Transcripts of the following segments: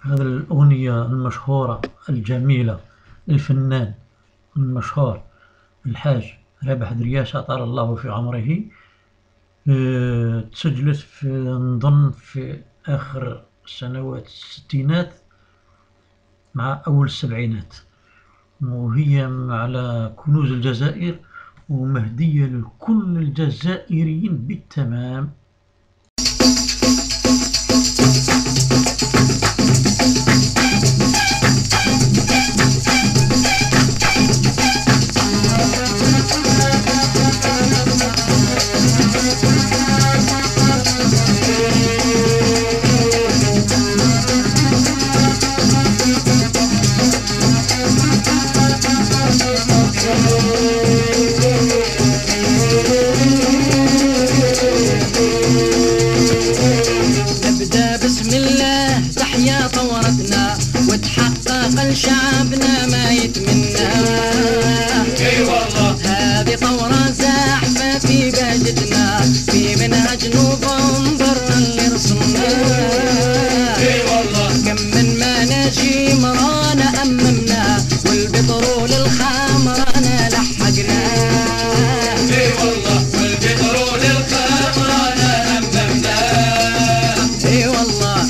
هذه الأغنية المشهورة الجميلة للفنان المشهور الحاج رابح درياشة أطال الله في عمره. تسجلت في نظن في آخر سنوات الستينات مع أول السبعينات، وهي على كنوز الجزائر ومهدية لكل الجزائريين بالتمام. نبدأ بسم الله تحيا ثورتنا وتحقق لشعبنا ما يتمنى. اي والله هذه ثورة زاحفة في بهجتنا في منهج نوفمبر اللي رسمناه. اي والله كم من مناجم رانا أممنا والبترول الخام رانا لحقناه. اي والله والبترول الخام رانا أممناه. اي والله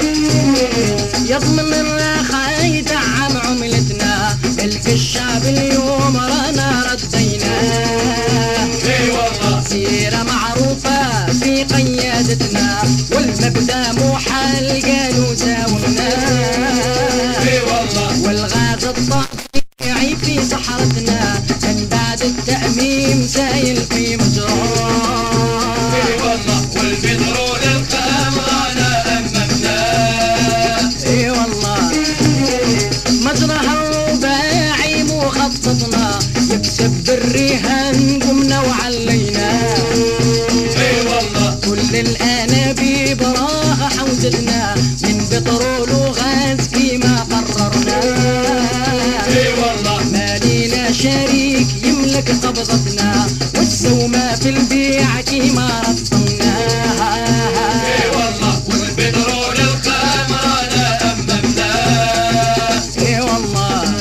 يضمن الرخاء يدعم عملتنا الشعب اليوم رانا رديناه. اي والله سيرة معروفة في قيادتنا والمبدأ محال قالوا زاولناه. اي والله والغاز الطبيعي في صحرتنا من بعد التأميم سايل في مجراه. اي والله والبترول الخام رانا أممناه. اي والله مجرها الرباعي مخططنا يكسب بالرهان قمنا وعليناه. اي والله كل الانابيب راها حوزتنا من بترول وغاز كيما قررناه. اي والله ما لينا شريك يملك قبضتنا والسومة في البيع كيما رسمناها. اي والله والبترول الخام رانا أممناه. اي والله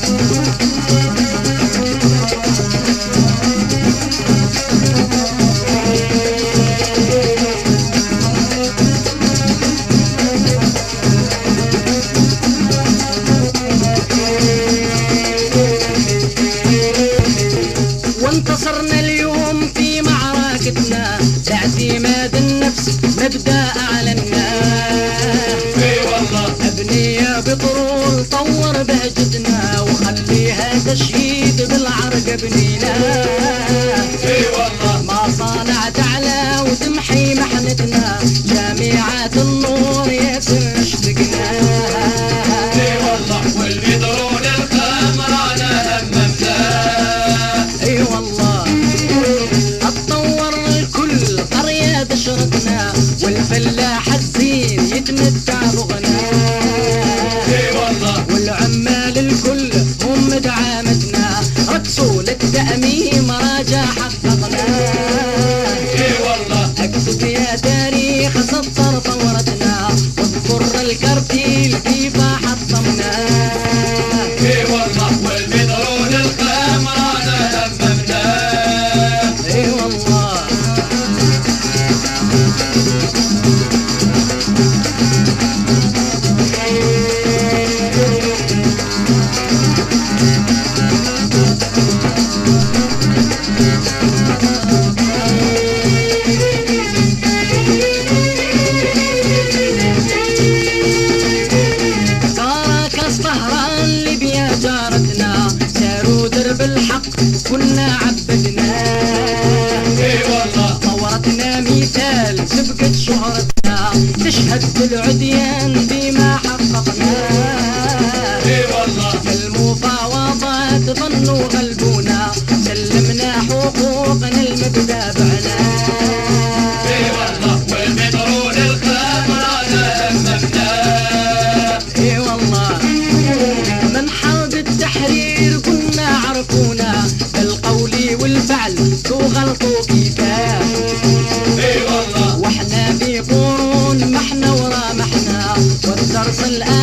وانتصرنا اليوم في معركتنا باعتماد النفس مبدأ أعلناه. اي والله أبنية بترول طور بهجتنا وخليها تشييد بالعرق بنيناه. اي والله مصانع تعلى وتمحي محنتنا جامعات النور ياسر اشتقناها. اي والله والبترول الخام رانا أممناه. اي والله اتطور كل قرية بشرتنا والفلاح الزين يتمتع بغناه. اي والله والعمال الكل هم دعامتنا رقصوا للتأميم راجع حققناه. اي والله اكتب يا تاريخ سطر ثورتنا واذكر الكرتي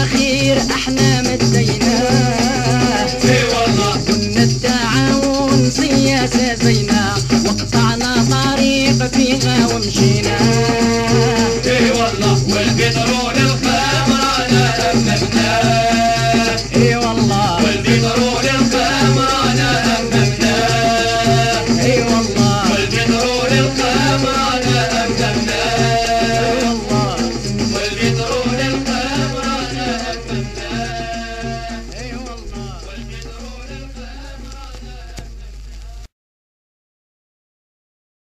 الخير احنا مديناه، اي والله كنا التعاون سياسة زينة، وقطعنا طريق فيها ومشينا.